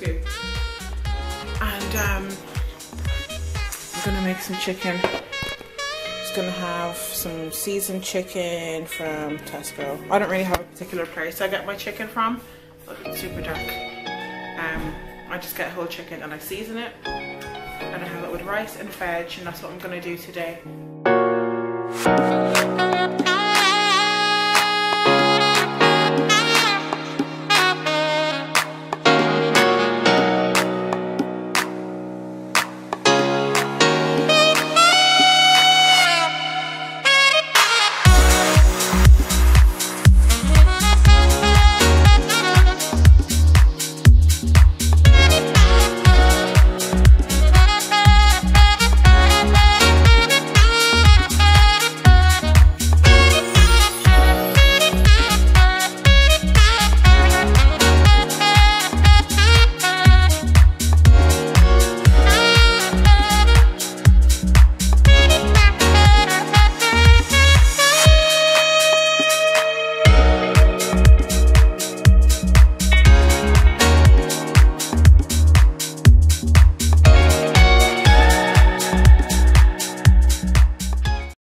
scoop. And I'm gonna make some chicken. Just gonna have some seasoned chicken from Tesco. I don't really have a particular place I get my chicken from, but it's super dark. I just get whole chicken and I season it, and I have it with rice and veg, and that's what I'm gonna do today.